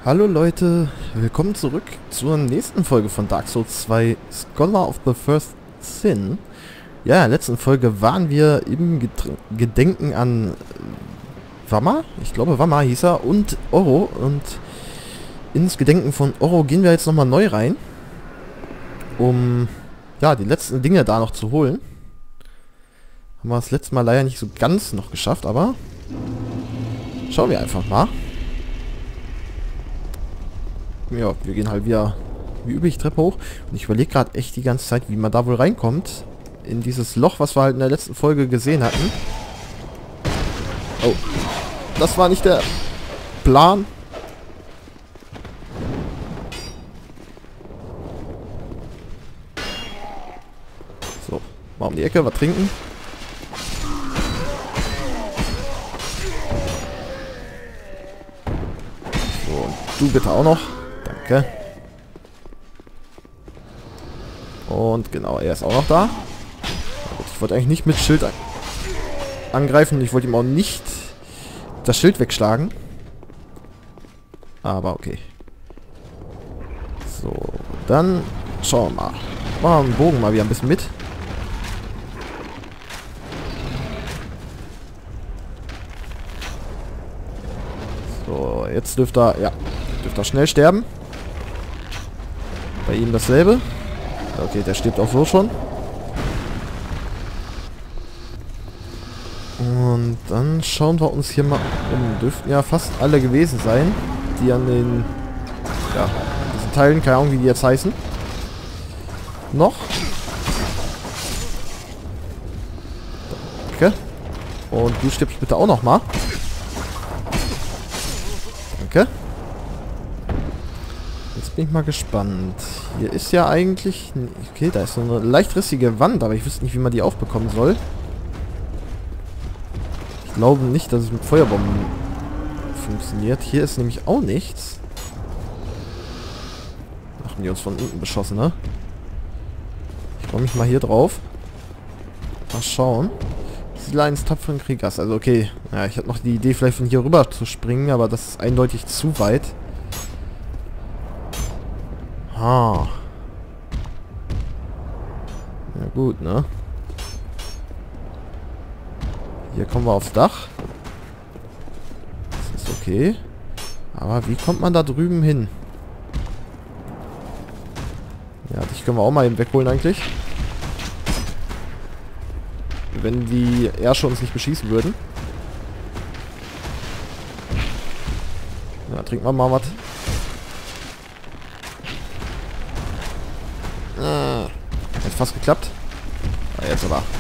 Hallo Leute, willkommen zurück zur nächsten Folge von Dark Souls 2 Scholar of the First Sin. Ja, in der letzten Folge waren wir im Gedenken an Wamma, ich glaube Wamma hieß er, und Oro. Und ins Gedenken von Oro gehen wir jetzt nochmal neu rein, um ja, die letzten Dinge da noch zu holen. Haben wir das letzte Mal leider nicht so ganz noch geschafft, aber schauen wir einfach mal. Ja, wir gehen halt wieder wie üblich Treppe hoch. Und ich überlege gerade echt die ganze Zeit, wie man da wohl reinkommt. In dieses Loch, was wir halt in der letzten Folge gesehen hatten. Oh, das war nicht der Plan. So, mal um die Ecke, was trinken. So, und du bitte auch noch. Danke. Und genau, er ist auch noch da. Ich wollte eigentlich nicht mit Schild angreifen. Ich wollte ihm auch nicht das Schild wegschlagen. Aber okay. So, dann schauen wir mal. Machen wir den Bogen mal wieder ein bisschen mit. So, jetzt dürfte er schnell sterben. Bei ihm dasselbe. Okay, der stirbt auch so schon. Und dann schauen wir uns hier mal um. Dürften ja fast alle gewesen sein, die an den, ja, an diesen Teilen, keine Ahnung wie die jetzt heißen. Noch. Danke. Und du stirbst bitte auch noch mal. Danke. Jetzt bin ich mal gespannt. Hier ist ja eigentlich... Okay, da ist so eine leicht rissige Wand, aber ich wüsste nicht, wie man die aufbekommen soll. Ich glaube nicht, dass es mit Feuerbomben funktioniert. Hier ist nämlich auch nichts. Haben die uns von unten beschossen, ne? Ich komme mich mal hier drauf. Mal schauen. Siedler eines tapferen Kriegers. Also okay. Ja, ich hatte noch die Idee, vielleicht von hier rüber zu springen, aber das ist eindeutig zu weit. Ah. Ja gut, ne? Hier kommen wir aufs Dach. Das ist okay. Aber wie kommt man da drüben hin? Ja, dich können wir auch mal eben wegholen eigentlich. Wenn die Ärsche uns nicht beschießen würden. Ja, trinken wir mal was. Hat fast geklappt. Ah, jetzt aber.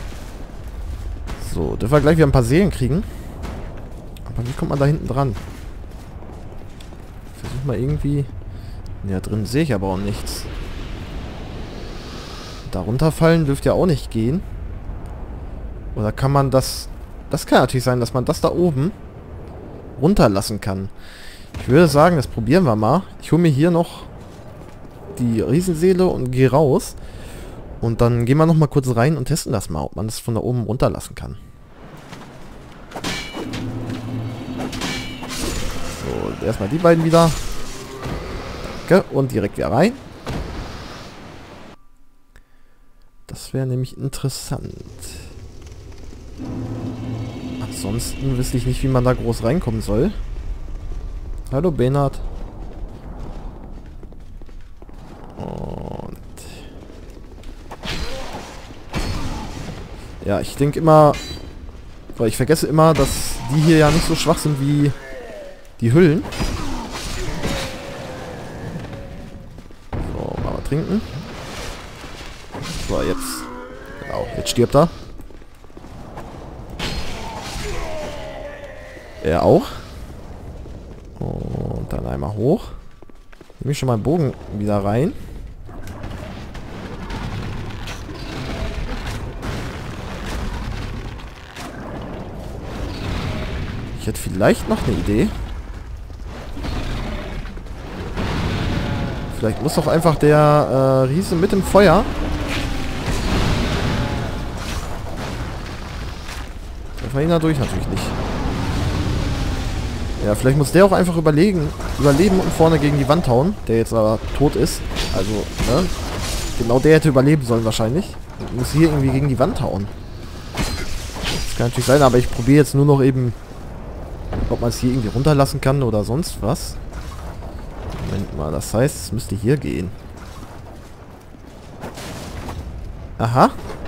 So, dürfen wir gleich wieder ein paar Seelen kriegen. Aber wie kommt man da hinten dran? Versuch mal irgendwie... Ja, drin sehe ich aber auch nichts. Da runterfallen dürfte ja auch nicht gehen. Oder kann man das... Das kann natürlich sein, dass man das da oben runterlassen kann. Ich würde sagen, das probieren wir mal. Ich hole mir hier noch die Riesenseele und gehe raus. Und dann gehen wir noch mal kurz rein und testen das mal, ob man das von da oben runterlassen kann. So, erstmal die beiden wieder. Danke. Und direkt wieder rein. Das wäre nämlich interessant. Ansonsten wüsste ich nicht, wie man da groß reinkommen soll. Hallo Bernhard. Und ja, ich denke immer, weil ich vergesse immer, dass die hier ja nicht so schwach sind wie die Hüllen. So, mal trinken. So, jetzt. Genau, jetzt stirbt er. Er auch. Und dann einmal hoch. Nehme ich schon mal den Bogen wieder rein. Ich hätte vielleicht noch eine Idee. Vielleicht muss doch einfach der Riese mit dem Feuer. Der Verhindert durch natürlich nicht. Ja, vielleicht muss der auch einfach überlegen, überleben und vorne gegen die Wand hauen, der jetzt aber tot ist. Also, ne? Genau der hätte überleben sollen wahrscheinlich. Und muss hier irgendwie gegen die Wand hauen. Das kann natürlich sein, aber ich probiere jetzt nur noch eben, ob man es hier irgendwie runterlassen kann oder sonst was. Moment mal, das heißt, es müsste hier gehen. Aha.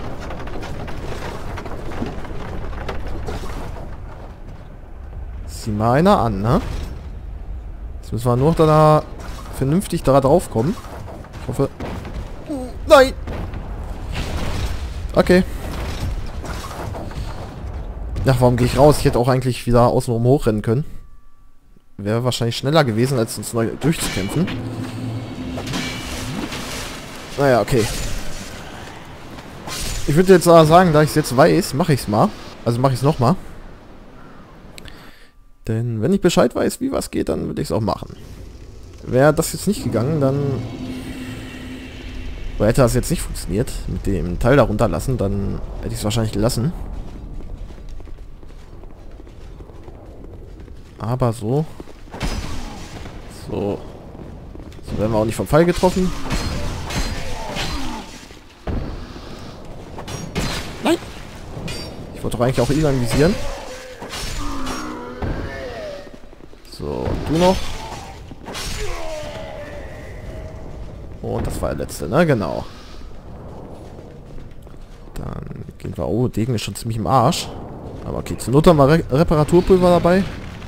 Sieh mal einer an, ne? Jetzt müssen wir nur noch da vernünftig da drauf kommen. Ich hoffe... Nein! Okay. Ja, warum gehe ich raus? Ich hätte auch eigentlich wieder außenrum hochrennen können. Wäre wahrscheinlich schneller gewesen, als uns neu durchzukämpfen. Naja, okay. Ich würde jetzt sagen, da ich es jetzt weiß, mache ich es mal. Also mache ich es nochmal. Denn wenn ich Bescheid weiß, wie was geht, dann würde ich es auch machen. Wäre das jetzt nicht gegangen, dann... Oder hätte das jetzt nicht funktioniert, mit dem Teil da runterlassen, dann hätte ich es wahrscheinlich gelassen. Aber so... So werden wir auch nicht vom Pfeil getroffen. Nein! Ich wollte doch eigentlich auch ihn anvisieren. So, du noch. Und das war der letzte, ne? Genau. Dann gehen wir... Oh, Degen ist schon ziemlich im Arsch. Aber okay, zur Not haben wir Reparaturpulver dabei.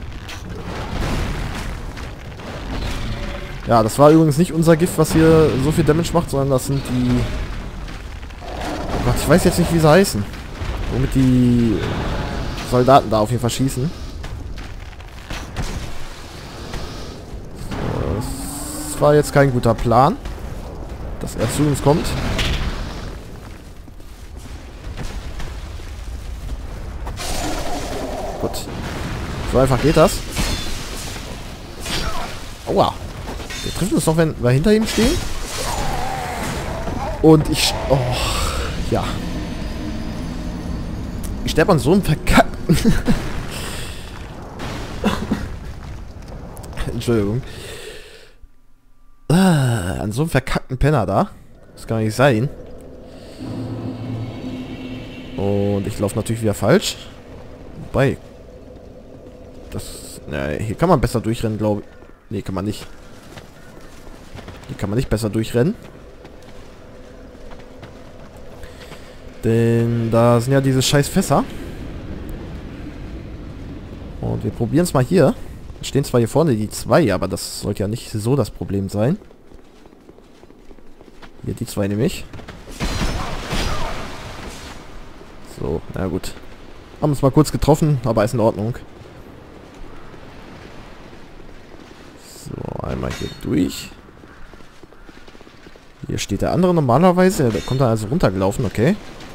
Ja, das war übrigens nicht unser Gift, was hier so viel Damage macht, sondern das sind die... Oh Gott, ich weiß jetzt nicht, wie sie heißen. Womit die Soldaten da auf jeden Fall schießen. So, das war jetzt kein guter Plan, dass er zu uns kommt. Gut. So einfach geht das. Aua. Der trifft uns noch, wenn wir hinter ihm stehen. Und ich... Oh, ja. Ich sterbe an so einem verkackten... Entschuldigung. An so einem verkackten Penner da. Das kann nicht sein. Und ich laufe natürlich wieder falsch. Wobei... Das... Na, hier kann man besser durchrennen, glaube ich. Nee, kann man nicht. Hier kann man nicht besser durchrennen. Denn da sind ja diese scheiß Fässer. Und wir probieren es mal hier. Da stehen zwar hier vorne die zwei, aber das sollte ja nicht so das Problem sein. Hier die zwei nämlich. So, na gut. Haben uns mal kurz getroffen, aber ist in Ordnung. So, einmal hier durch. Hier steht der andere normalerweise. Der kommt dann also runtergelaufen, okay.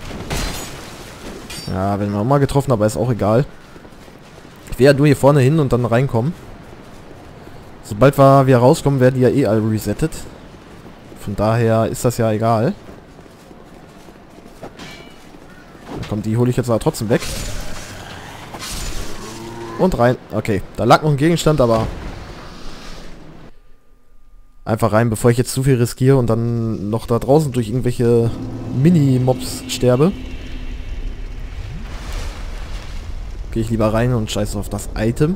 Ja, werden wir auch mal getroffen, aber ist auch egal. Ich will ja nur hier vorne hin und dann reinkommen. Sobald wir wieder rauskommen, werden die ja eh alle resettet. Von daher ist das ja egal. Komm, die hole ich jetzt aber trotzdem weg. Und rein. Okay, da lag noch ein Gegenstand, aber... Einfach rein, bevor ich jetzt zu viel riskiere und dann noch da draußen durch irgendwelche Mini-Mobs sterbe. Gehe ich lieber rein und scheiße auf das Item.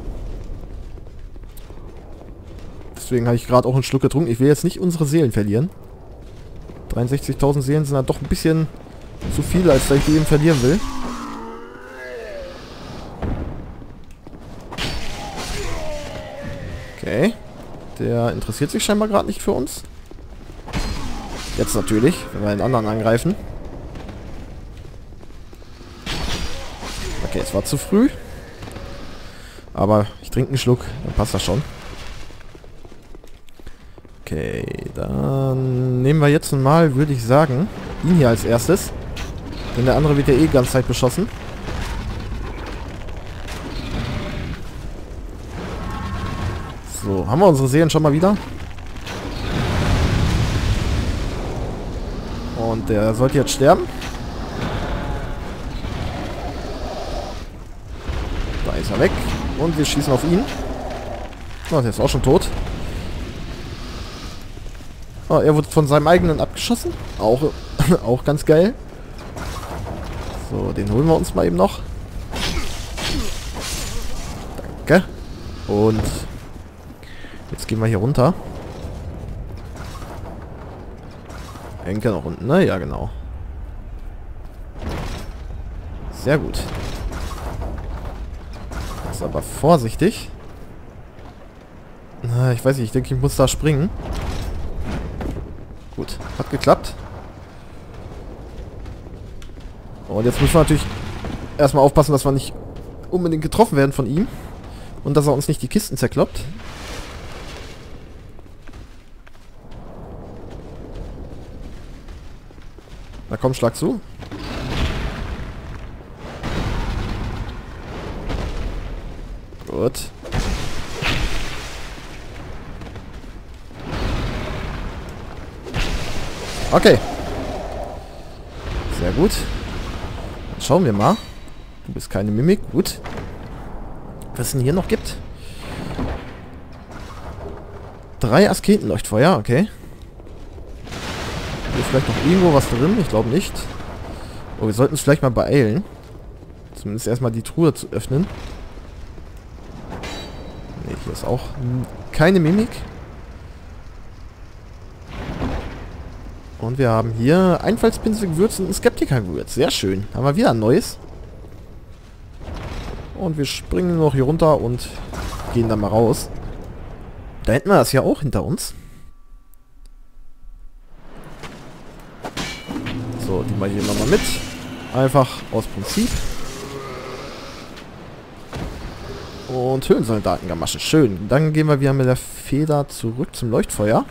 Deswegen habe ich gerade auch einen Schluck getrunken. Ich will jetzt nicht unsere Seelen verlieren. 63.000 Seelen sind dann doch ein bisschen zu viel, als dass ich die eben verlieren will. Okay. Der interessiert sich scheinbar gerade nicht für uns. Jetzt natürlich, wenn wir den anderen angreifen. Okay, es war zu früh. Aber ich trinke einen Schluck, dann passt das schon. Okay, dann nehmen wir jetzt mal, würde ich sagen, ihn hier als erstes. Denn der andere wird ja eh die ganze Zeit beschossen. So, haben wir unsere Seelen schon mal wieder. Und der sollte jetzt sterben. Da ist er weg. Und wir schießen auf ihn. Oh, der ist auch schon tot. Oh, er wurde von seinem eigenen abgeschossen. Auch, auch ganz geil. So, den holen wir uns mal eben noch. Danke. Und jetzt gehen wir hier runter. Hängt ja noch unten, ne? Ja, genau. Sehr gut. Ist aber vorsichtig. Na, ich weiß nicht, ich denke, ich muss da springen. Gut, hat geklappt. Und jetzt müssen wir natürlich erstmal aufpassen, dass wir nicht unbedingt getroffen werden von ihm. Und dass er uns nicht die Kisten zerkloppt. Na komm, schlag zu. Gut. Okay. Sehr gut. Dann schauen wir mal. Du bist keine Mimik. Gut. Was es denn hier noch gibt? 3 Asketenleuchtfeuer. Okay. Hier ist vielleicht noch irgendwo was drin. Ich glaube nicht. Oh, wir sollten uns vielleicht mal beeilen. Zumindest erstmal die Truhe zu öffnen. Ne, hier ist auch keine Mimik. Und wir haben hier Einfallspinsel-Gewürz und ein Skeptiker-Gewürz. Sehr schön. Haben wir wieder ein neues. Und wir springen noch hier runter und gehen dann mal raus. Da hätten wir das ja auch hinter uns. So, die mal hier nochmal mit. Einfach aus Prinzip. Und Höhlensoldatengamasche. Schön. Dann gehen wir wieder mit der Feder zurück zum Leuchtfeuer.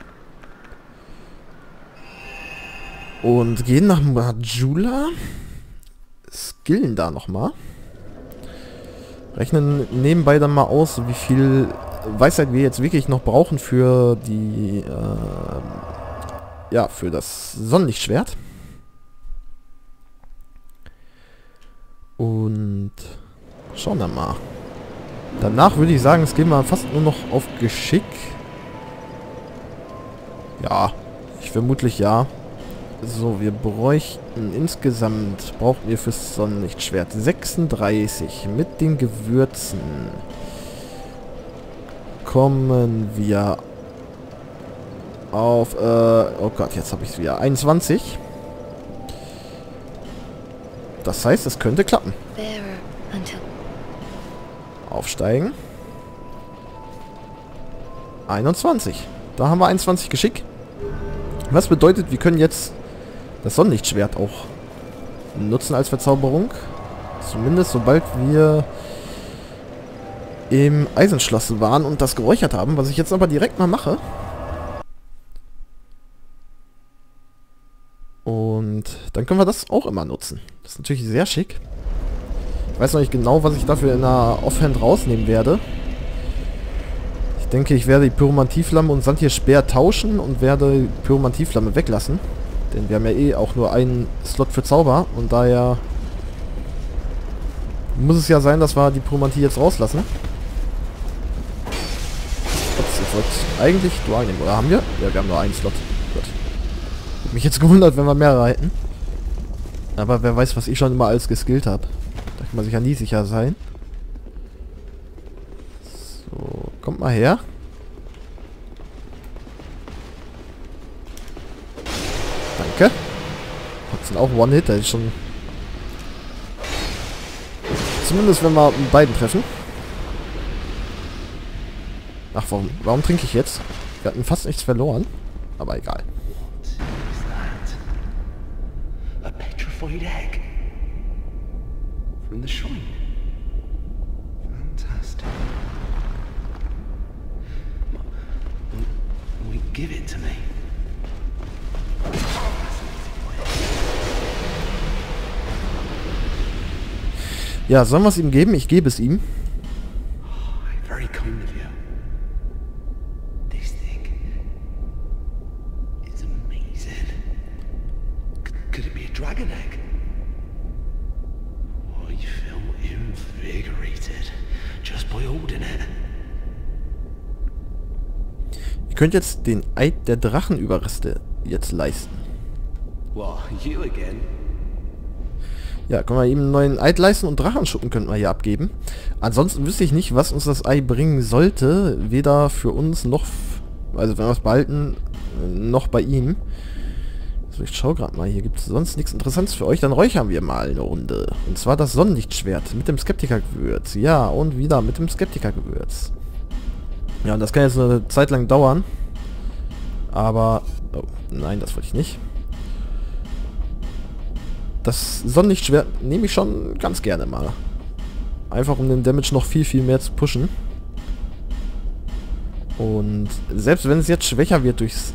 Und gehen nach Majula. Skillen da nochmal. Rechnen nebenbei dann mal aus, wie viel Weisheit wir jetzt wirklich noch brauchen für die, ja, für das Sonnenlichtschwert. Und schauen wir mal. Danach würde ich sagen, es gehen wir fast nur noch auf Geschick. Ja, vermutlich ja. So, wir bräuchten insgesamt, brauchen wir fürs Sonnenlichtschwert 36 mit den Gewürzen. Kommen wir auf, oh Gott, jetzt habe ich es wieder, 21. Das heißt, es könnte klappen. Aufsteigen. 21. Da haben wir 21 Geschick. Was bedeutet, wir können jetzt das Sonnenlichtschwert auch nutzen als Verzauberung. Zumindest sobald wir im Eisenschloss waren und das geräuchert haben, was ich jetzt aber direkt mal mache. Und dann können wir das auch immer nutzen. Das ist natürlich sehr schick. Ich weiß noch nicht genau, was ich dafür in der Offhand rausnehmen werde. Ich denke, ich werde die Pyromantieflamme und Santier-Speer tauschen und werde die Pyromantieflamme weglassen. Denn wir haben ja eh auch nur einen Slot für Zauber und daher muss es ja sein, dass wir die Pyromantie jetzt rauslassen. Ups, ich wollte eigentlich Dual nehmen, oder haben wir? Ja, wir haben nur einen Slot. Gut. Hätte mich jetzt gewundert, wenn wir mehrere hätten. Aber wer weiß, was ich schon immer alles geskillt habe. Da kann man sich ja nie sicher sein. So, kommt mal her. Danke. Das sind auch One-Hit, das ist schon... Zumindest wenn wir mit beiden treffen. Ach, warum trinke ich jetzt? Wir hatten fast nichts verloren. Aber egal. A petrified egg from the shrine. Fantastic. Wait, give it to me. Ja, sollen wir es ihm geben? Ich gebe es ihm. Very kind of you. This thing is amazing. Could it be a dragon egg? I feel invigorated just by holding it. könnt jetzt den Eid der Drachenüberreste jetzt leisten. Well, you again. Ja, können wir ihm einen neuen Eid leisten und Drachenschuppen könnten wir hier abgeben. Ansonsten wüsste ich nicht, was uns das Ei bringen sollte. Weder für uns noch, also wenn wir es behalten, noch bei ihm. So, ich schau gerade mal, hier gibt es sonst nichts Interessantes für euch. Dann räuchern wir mal eine Runde. Und zwar das Sonnenlichtschwert mit dem Skeptikergewürz. Ja, und wieder mit dem Skeptikergewürz. Ja, und das kann jetzt eine Zeit lang dauern. Aber, oh, nein, das wollte ich nicht. Das Sonnenlichtschwert nehme ich schon ganz gerne mal. Einfach um den Damage noch viel, viel mehr zu pushen. Und selbst wenn es jetzt schwächer wird durchs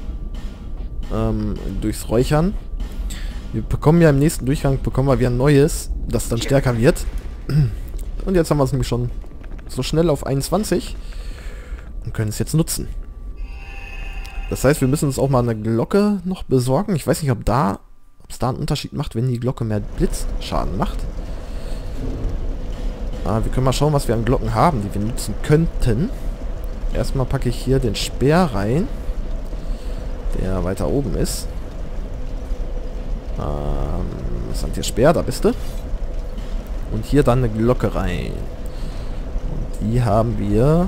Räuchern. Wir bekommen ja im nächsten Durchgang wieder ein neues, das dann stärker wird. Und jetzt haben wir es nämlich schon so schnell auf 21 und können es jetzt nutzen. Das heißt, wir müssen uns auch mal eine Glocke noch besorgen. Ich weiß nicht, ob es da einen Unterschied macht, wenn die Glocke mehr Blitzschaden macht. Wir können mal schauen, was wir an Glocken haben, die wir nutzen könnten. Erstmal packe ich hier den Speer rein, der weiter oben ist. Was sagt hier Speer? Da bist du. Und hier dann eine Glocke rein. Und die haben wir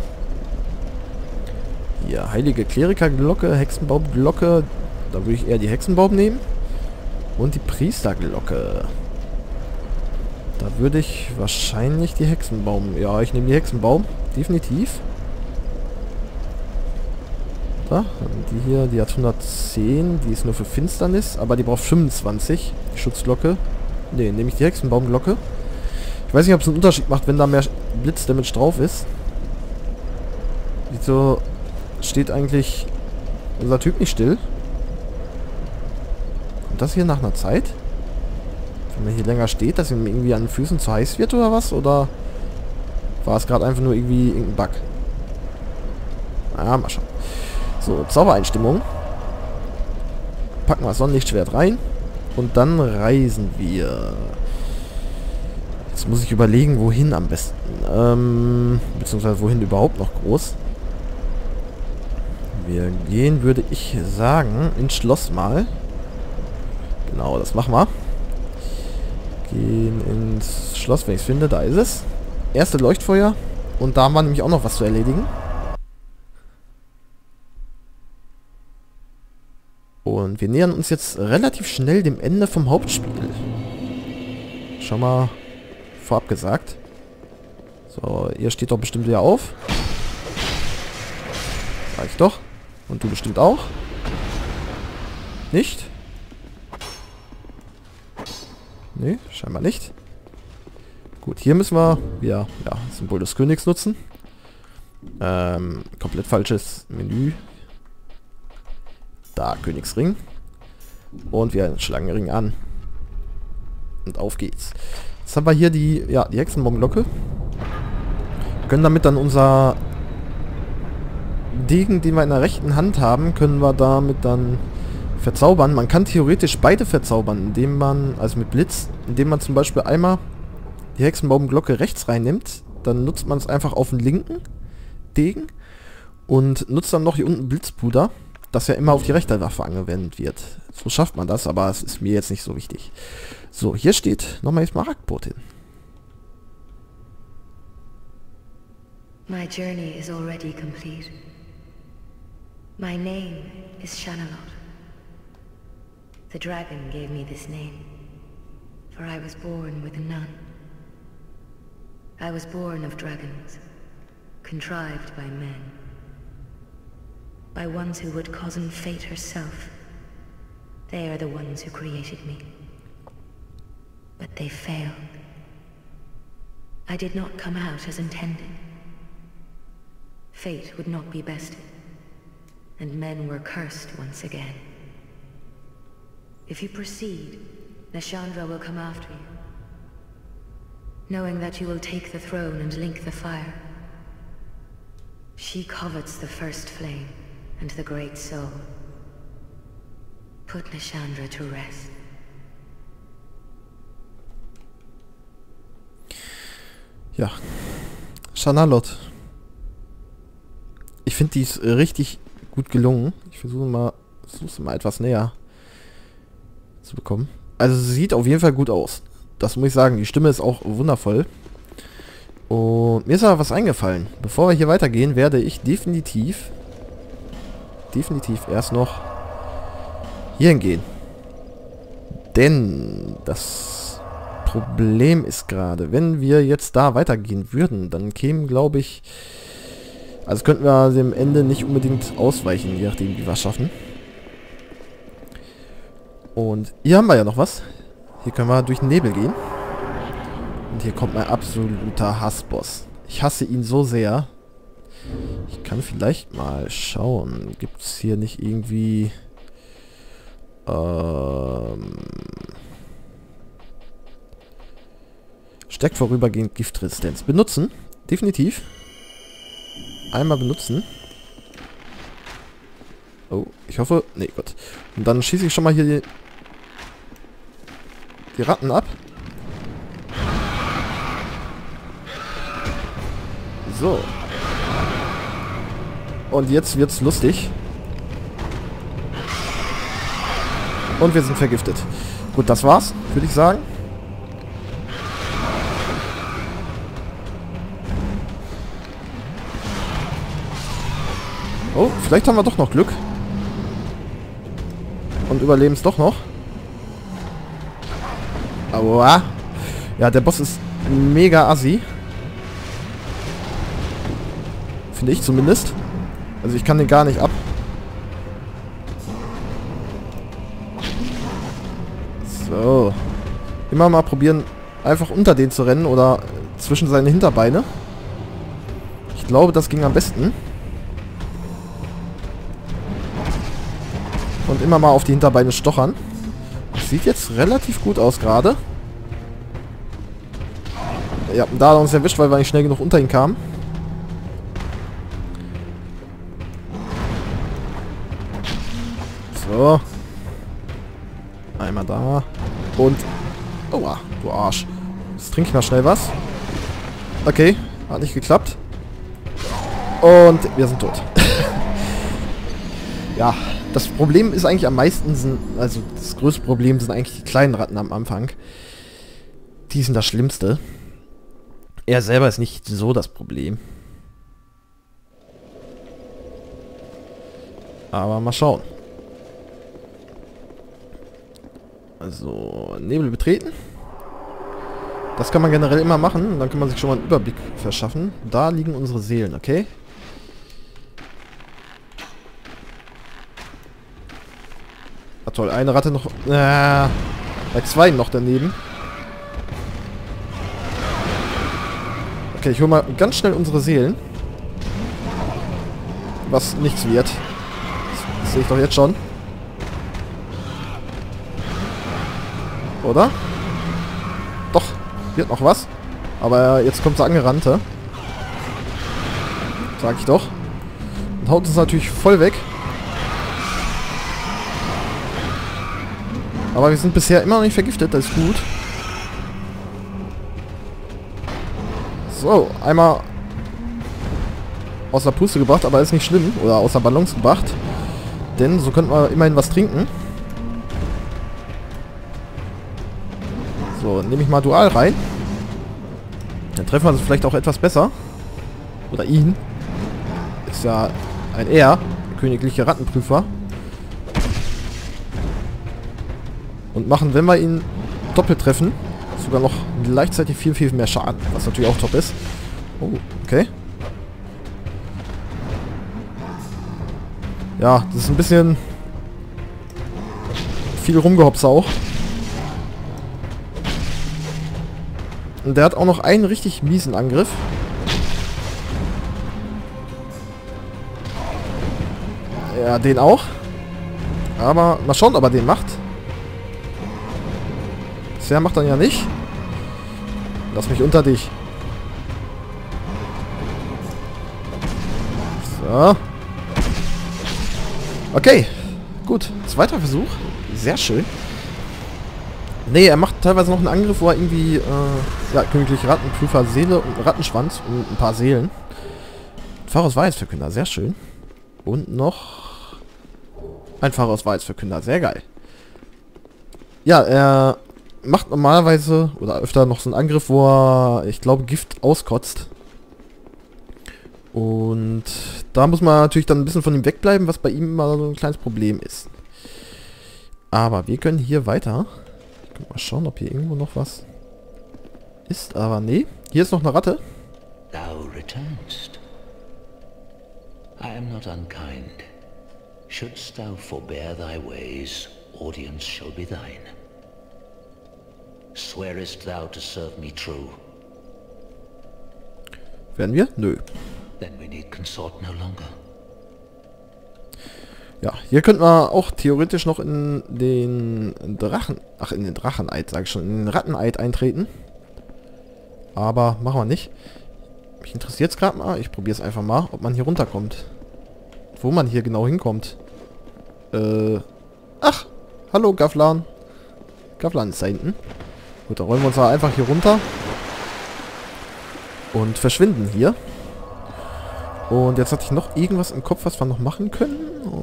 hier. Heilige Klerikerglocke, Hexenbaumglocke. Da würde ich eher die Hexenbaum nehmen. Und die Priesterglocke. Da würde ich wahrscheinlich die Hexenbaum... Ja, ich nehme die Hexenbaum. Definitiv. Da, die hier, die hat 110. Die ist nur für Finsternis. Aber die braucht 25. Die Schutzglocke. Ne, nehme ich die Hexenbaumglocke. Ich weiß nicht, ob es einen Unterschied macht, wenn da mehr Blitzdamage drauf ist. Wieso steht eigentlich unser Typ nicht still? Und das hier nach einer Zeit? Wenn man hier länger steht, dass ihm irgendwie an den Füßen zu heiß wird oder was? Oder war es gerade einfach nur irgendwie irgendein Bug? Mal schauen. So, Zaubereinstimmung. Packen wir das Sonnenlichtschwert rein. Und dann reisen wir. Jetzt muss ich überlegen, wohin am besten. Beziehungsweise wohin überhaupt noch groß. Wir gehen, würde ich sagen, ins Schloss mal. Genau, das machen wir. Gehen ins Schloss, wenn ich es finde. Da ist es. Erste Leuchtfeuer. Und da haben wir nämlich auch noch was zu erledigen. Und wir nähern uns jetzt relativ schnell dem Ende vom Hauptspiel. Schon mal vorab gesagt. So, ihr steht doch bestimmt wieder auf. Sag ich doch. Und du bestimmt auch. Nicht? Nee, scheinbar nicht. Gut, hier müssen wir wieder, ja, Symbol des Königs nutzen. Komplett falsches Menü. Da, Königsring. Und wir einen Schlangenring an. Und auf geht's. Jetzt haben wir hier die Hexenbaumglocke. Können damit dann unser Degen, den wir in der rechten Hand haben, können wir damit dann verzaubern. Man kann theoretisch beide verzaubern, indem man, also mit Blitz, indem man zum Beispiel einmal die Hexenbaumglocke rechts reinnimmt, dann nutzt man es einfach auf den linken Degen und nutzt dann noch hier unten Blitzpuder, das ja immer auf die rechte Waffe angewendet wird. So schafft man das, aber es ist mir jetzt nicht so wichtig. So, hier steht nochmal jetzt Smaragdbotin. My journey is already complete. My name is Shanalot. The dragon gave me this name, for I was born with none. I was born of dragons, contrived by men. By ones who would cozen fate herself. They are the ones who created me. But they failed. I did not come out as intended. Fate would not be bested, and men were cursed once again. If you proceed, Nashandra will come after you, knowing that you will take the throne and link the fire. She covets the first flame and the great soul. Put Nashandra to rest. Ja, Shanalot. Ich finde, die ist richtig gut gelungen. Ich versuche es mal etwas näher zu bekommen. Also sie sieht auf jeden Fall gut aus. Das muss ich sagen. Die Stimme ist auch wundervoll. Und mir ist aber was eingefallen. Bevor wir hier weitergehen, werde ich definitiv erst noch hier hingehen. Denn das Problem ist gerade, wenn wir jetzt da weitergehen würden, dann kämen, glaube ich... Also könnten wir dem Ende nicht unbedingt ausweichen, je nachdem, wie wir es schaffen. Und hier haben wir ja noch was. Hier können wir durch den Nebel gehen. Und hier kommt mein absoluter Hassboss. Ich hasse ihn so sehr. Ich kann vielleicht mal schauen. Gibt es hier nicht irgendwie... Stärkt vorübergehend Giftresistenz. Benutzen. Definitiv. Einmal benutzen. Oh, ich hoffe... Nee, Gott. Und dann schieße ich schon mal hier die Ratten ab. So. Und jetzt wird's lustig. Und wir sind vergiftet. Gut, das war's, würde ich sagen. Oh, vielleicht haben wir doch noch Glück. Und überleben es doch noch. Aua. Ja, der Boss ist mega assi. Finde ich zumindest. Also ich kann den gar nicht ab. So. Immer mal probieren, einfach unter den zu rennen oder zwischen seine Hinterbeine. Ich glaube, das ging am besten. Und immer mal auf die Hinterbeine stochern. Das sieht jetzt relativ gut aus gerade. Ja, da hat er uns erwischt, weil wir nicht schnell genug unter ihn kamen. So. Einmal da. Und... Aua, du Arsch. Jetzt trinke ich mal schnell was. Okay, hat nicht geklappt. Und wir sind tot. Ja, das Problem ist eigentlich am meisten, also das größte Problem sind eigentlich die kleinen Ratten am Anfang. Die sind das Schlimmste. Er selber ist nicht so das Problem. Aber mal schauen. Also, Nebel betreten. Das kann man generell immer machen. Dann kann man sich schon mal einen Überblick verschaffen. Da liegen unsere Seelen, okay? Ah, toll, eine Ratte noch... bei zwei noch daneben. Okay, ich hole mal ganz schnell unsere Seelen. Was nichts wird. Das sehe ich doch jetzt schon. Oder? Doch, wird noch was. Aber jetzt kommt der Angerannte. Sag ich doch. Und haut uns natürlich voll weg. Aber wir sind bisher immer noch nicht vergiftet, das ist gut. So, einmal außer Puste gebracht, aber ist nicht schlimm. Oder außer Balance gebracht. Denn so könnten wir immerhin was trinken. So, nehme ich mal Dual rein. Dann treffen wir uns vielleicht auch etwas besser. Oder ihn. Ist ja ein Er, der königliche Rattenprüfer. Und machen, wenn wir ihn doppelt treffen, sogar noch gleichzeitig viel, viel mehr Schaden. Was natürlich auch top ist. Oh, okay. Ja, das ist ein bisschen viel rumgehopst auch. Und der hat auch noch einen richtig miesen Angriff. Ja, den auch. Aber mal schauen, ob er den macht. Bisher macht er ja nicht. Lass mich unter dich. So. Okay. Gut. Zweiter Versuch. Sehr schön. Nee, er macht teilweise noch einen Angriff, wo er irgendwie, ja, königliche Rattenprüfer, Seele und Rattenschwanz und ein paar Seelen. Pharros Wahrheitsverkünder, sehr schön. Und noch Einfaches Wahrheitsverkünder. Sehr geil. Ja, er macht normalerweise oder öfter noch so einen Angriff, wo er, ich glaube, Gift auskotzt. Und da muss man natürlich dann ein bisschen von ihm wegbleiben, was bei ihm immer so ein kleines Problem ist. Aber wir können hier weiter. Ich kann mal schauen, ob hier irgendwo noch was ist. Aber nee, hier ist noch eine Ratte. Thou returnst. I am not unkind. Shouldst thou forbear thy ways, audience shall be thine. Swearest thou to serve me true? Werden wir? Nö. Then we need consort no longer. Ja, hier könnten wir auch theoretisch noch in den Drachen... Ach, in den Dracheneid, sage ich schon. In den Ratteneid eintreten. Aber machen wir nicht. Mich interessiert es gerade mal. Ich probiere es einfach mal, ob man hier runterkommt. Wo man hier genau hinkommt. Ach, hallo Gavlan. Gavlan ist da hinten. Gut, dann rollen wir uns da einfach hier runter. Und verschwinden hier. Und jetzt hatte ich noch irgendwas im Kopf, was wir noch machen können.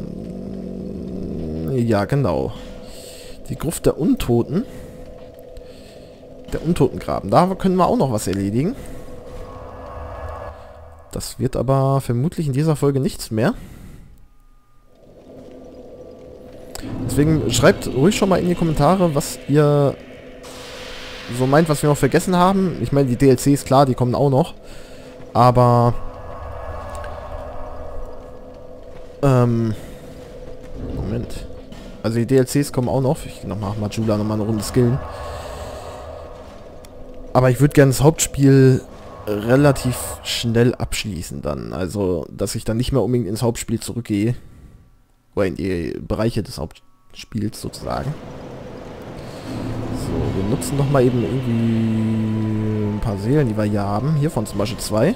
Und ja, genau. Die Gruft der Untoten. Der Untotengraben. Da können wir auch noch was erledigen. Das wird aber vermutlich in dieser Folge nichts mehr. Deswegen schreibt ruhig schon mal in die Kommentare, was ihr so meint, was wir noch vergessen haben. Ich meine, die DLCs, klar, die kommen auch noch. Aber... Moment. Also die DLCs kommen auch noch. Ich gehe nochmal Majula nochmal eine Runde skillen. Aber ich würde gerne das Hauptspiel relativ schnell abschließen dann. Also, dass ich dann nicht mehr unbedingt ins Hauptspiel zurückgehe. Oder in die Bereiche des Hauptspiels sozusagen. So, wir nutzen doch mal eben irgendwie ein paar Seelen, die wir hier haben. Hiervon zum Beispiel 2.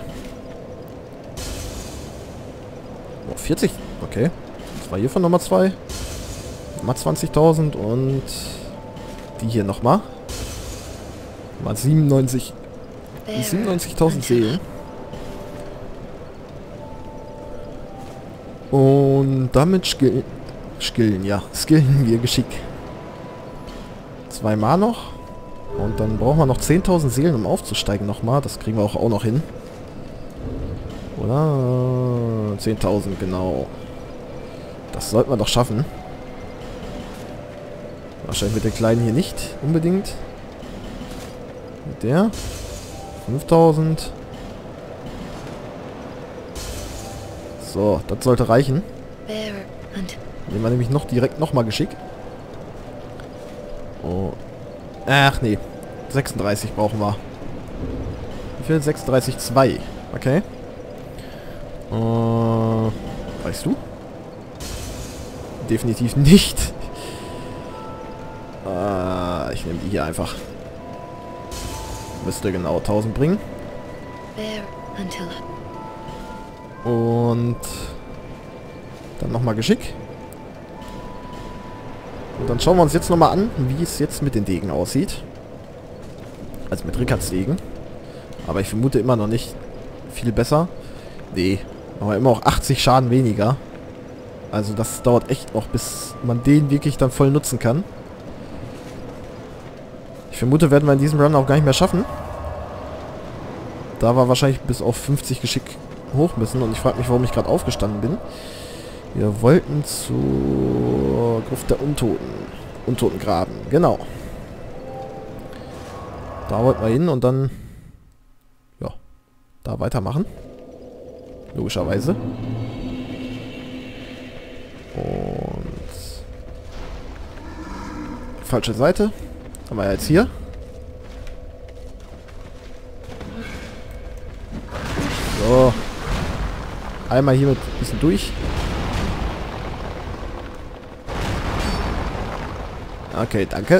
Oh, 40. Okay. Das war hiervon nochmal 2. Nochmal 20.000 und die hier nochmal. Mal 97.000 Seelen. Und damit skillen wir Geschick. 2 Mal noch. Und dann brauchen wir noch 10.000 Seelen, um aufzusteigen nochmal. Das kriegen wir auch noch hin. Oder? 10.000, genau. Das sollten wir doch schaffen. Wahrscheinlich mit der kleinen hier nicht unbedingt. Mit der. 5.000. So, das sollte reichen. Nehmen wir nämlich direkt nochmal Geschick. Oh. Ach nee. 36 brauchen wir. Wie viel? 36,2. Okay. Weißt du? Definitiv nicht. Ich nehme die hier einfach. Müsste genau 1000 bringen. Und dann nochmal Geschick. Und dann schauen wir uns jetzt nochmal an, wie es jetzt mit den Degen aussieht. Also mit Rickards Degen. Aber ich vermute immer noch nicht viel besser. Nee, aber immer auch 80 Schaden weniger. Also das dauert echt noch, bis man den wirklich dann voll nutzen kann. Ich vermute, werden wir in diesem Run auch gar nicht mehr schaffen. Da wir wahrscheinlich bis auf 50 Geschick hoch müssen. Und ich frage mich, warum ich gerade aufgestanden bin. Wir wollten zur Gruft der Untoten. Untotengraben, genau. Da wollten wir hin und dann... Ja, da weitermachen. Logischerweise. Und... Falsche Seite. Haben wir ja jetzt hier. So. Einmal hier mit ein bisschen durch. Okay, danke.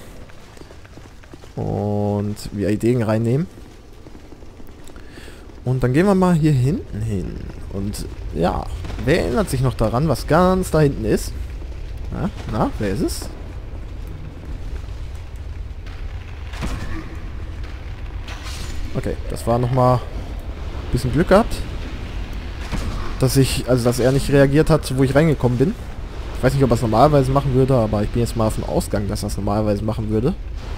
Und wir Degen reinnehmen. Und dann gehen wir mal hier hinten hin. Und ja, wer erinnert sich noch daran, was ganz da hinten ist? Na, wer ist es? Okay, das war nochmal ein bisschen Glück gehabt. Dass er nicht reagiert hat, wo ich reingekommen bin. Ich weiß nicht, ob er es normalerweise machen würde, aber ich bin jetzt mal davon ausgegangen, dass er es normalerweise machen würde.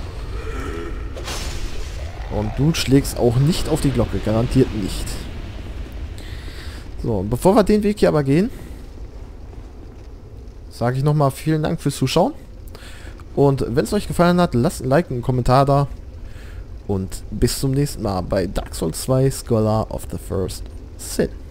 Und du schlägst auch nicht auf die Glocke, garantiert nicht. So, bevor wir den Weg hier aber gehen, sage ich nochmal vielen Dank fürs Zuschauen. Und wenn es euch gefallen hat, lasst ein Like, einen Kommentar da. Und bis zum nächsten Mal bei Dark Souls 2 Scholar of the First Sin.